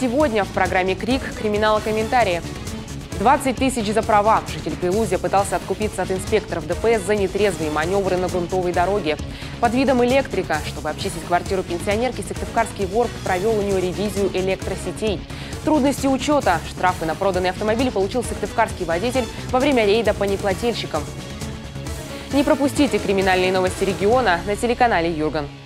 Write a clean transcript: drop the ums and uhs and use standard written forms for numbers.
сегодня в программе «Крик» криминала-комментарии. 20 тысяч за права. Житель Прилузья пытался откупиться от инспекторов ДПС за нетрезвые маневры на грунтовой дороге. Под видом электрика, чтобы обчистить квартиру пенсионерки, сыктывкарский вор провел у нее ревизию электросетей. Трудности учета. Штрафы на проданный автомобиль получил сыктывкарский водитель во время рейда по неплательщикам. Не пропустите криминальные новости региона на телеканале «Юрган».